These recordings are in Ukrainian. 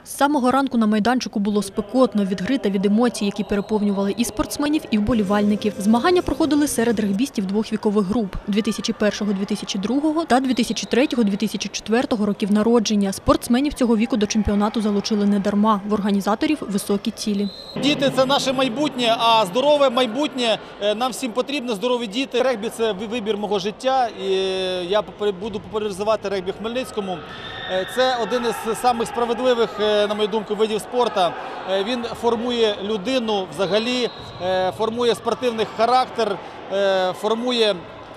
З самого ранку на майданчику було спекотно від гри та від емоцій, які переповнювали і спортсменів, і вболівальників. Змагання проходили серед регбістів двох вікових груп – 2001-2002 та 2003-2004 років народження. Спортсменів цього віку до чемпіонату залучили недарма. В організаторів високі цілі. Діти – це наше майбутнє, а здорове майбутнє нам всім потрібно, здорові діти. Регбі – це вибір мого життя, і я буду популяризувати регбі в Хмельницькому. Це один із самих справедливих, на мою думку, видів спорту. Він формує людину взагалі, формує спортивний характер, формує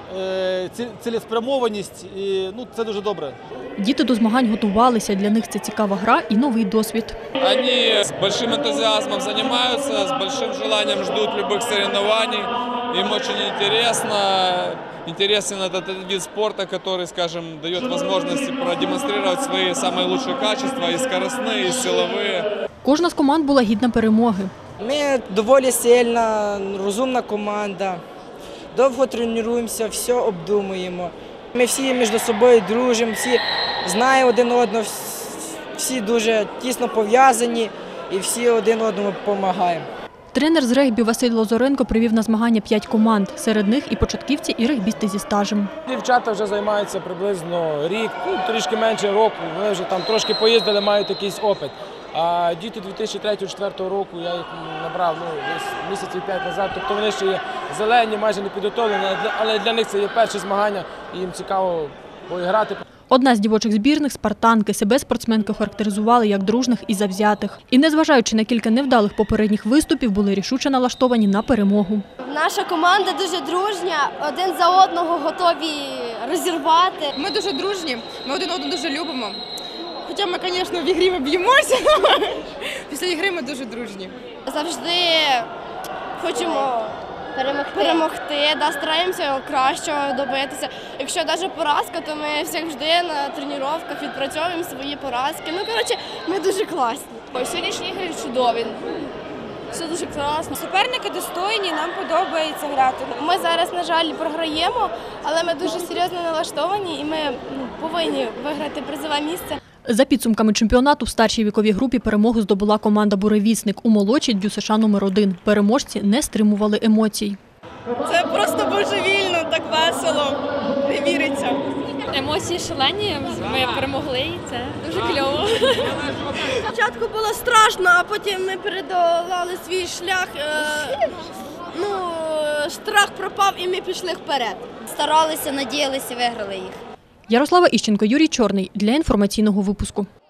цілеспрямованість, і це дуже добре. Діти до змагань готувалися, для них це цікава гра і новий досвід. Вони з великим ентузіазмом займаються, з великим бажанням чекають будь-яких соревнований. Им очень интересен этот вид спорта, который, скажем, дает возможность продемонстрировать свои самые лучшие качества, и скоростные, и силовые. Кожна з команд була гідна перемоги. Ми доволі сильна, розумна команда. Довго тренуємося, все обдумуємо. Ми всі між собою дружимо, всі знаємо один одного, всі дуже тісно пов'язані і всі один одному допомагаємо. Тренер з регбі Василь Лозоренко привів на змагання 5 команд. Серед них і початківці, і регбісти зі стажем. Дівчата вже займаються приблизно рік, трішки менше року. Вони вже там трошки поїздили, мають якийсь опит. А діти 2003-2004 року я їх набрав десь місяців 5 назад. Тобто вони ще є зелені, майже не підготовлені, але для них це є перші змагання і їм цікаво поіграти. Одна з дівочих збірних – спартанки. Себе спортсменки характеризували як дружних і завзятих. І незважаючи на кілька невдалих попередніх виступів, були рішуче налаштовані на перемогу. Наша команда дуже дружня, один за одного готові розірвати. Ми дуже дружні, ми один одного дуже любимо. Хоча ми, звісно, в ігрі ми б'ємося, після ігри ми дуже дружні. Завжди хочемо перемогти, стараємося кращого добитися. Якщо навіть поразка, то ми завжди на тренуваннях відпрацьовуємо свої поразки. Ми дуже класні. Сьогоднішні ігри чудові. Все дуже класно. Суперники достойні, нам подобається грати. Ми зараз, на жаль, програємо, але ми дуже серйозно налаштовані і ми повинні виграти призове місце. За підсумками чемпіонату в старшій віковій групі перемогу здобула команда «Буревісник». У молодшій – ДЮСШ номер 1. Переможці не стримували емоцій. Це просто божевільно, так весело, не віриться. Емоції шалені, ми перемогли і це дуже кльово. Спочатку було страшно, а потім ми передолали свій шлях. Страх пропав і ми пішли вперед. Старалися, надіялися, виграли їх. Ярослава Іщенко, Юрій Чорний. Для інформаційного випуску.